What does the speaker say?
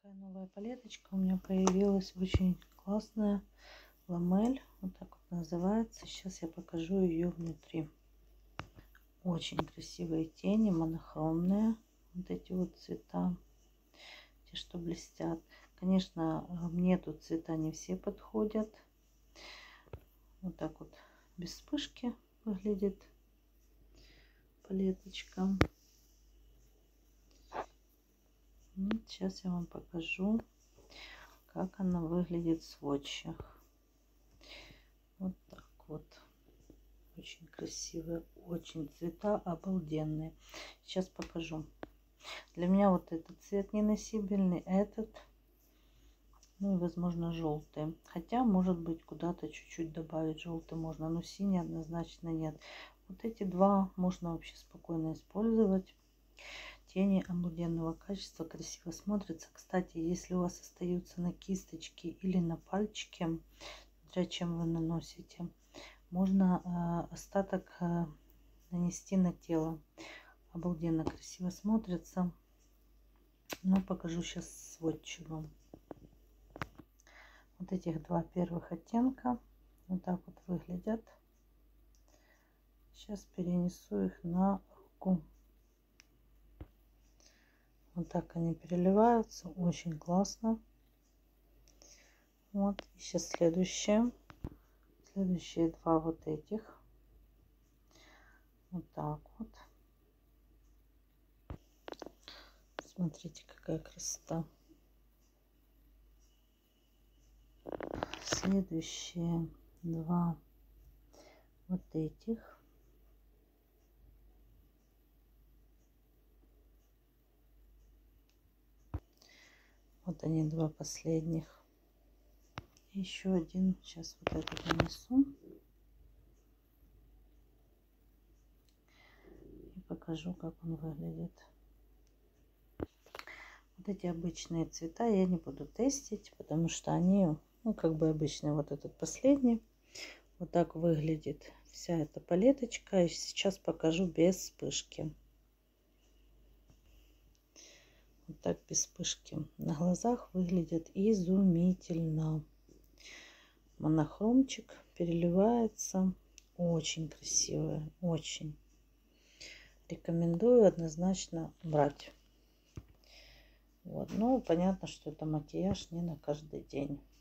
Такая новая палеточка у меня появилась, очень классная, ламель, вот так вот называется. Сейчас я покажу ее внутри. Очень красивые тени, монохромные, вот эти вот цвета, те, что блестят. Конечно, мне тут цвета не все подходят. Вот так вот без вспышки выглядит палеточка. Сейчас я вам покажу, как она выглядит в сводчах. Вот так вот. Очень красивые, очень цвета обалденные. Сейчас покажу. Для меня вот этот цвет неносибельный, этот, ну и возможно желтый. Хотя, может быть, куда-то чуть-чуть добавить желтый можно, но синий однозначно нет. Вот эти два можно вообще спокойно использовать. Тени обалденного качества, красиво смотрятся. Кстати, если у вас остаются на кисточке или на пальчике, смотря чем вы наносите, можно остаток нанести на тело. Обалденно красиво смотрится. Но покажу сейчас сводчи вам. Вот этих два первых оттенка вот так вот выглядят. Сейчас перенесу их на руку. Вот так они переливаются. Очень классно. Вот. И сейчас следующие два вот этих. Вот так вот. Смотрите, какая красота. Следующие два вот этих. Вот они, два последних. Еще один. Сейчас вот этот нанесу. И покажу, как он выглядит. Вот эти обычные цвета я не буду тестить, потому что они, ну, как бы обычные. Вот этот последний. Вот так выглядит вся эта палеточка. И сейчас покажу без вспышки. Вот так без вспышки. На глазах выглядит изумительно. Монохромчик переливается. Очень красивая. Очень. Рекомендую однозначно брать. Вот. Ну, понятно, что это макияж не на каждый день.